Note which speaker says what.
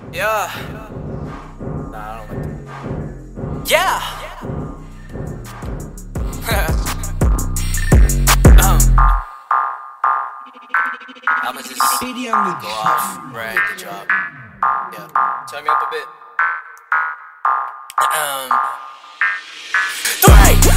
Speaker 1: Yeah. Nah, I don't like that. Yeah. I'ma just go off, brag the job. Yeah. Turn me up a bit. 3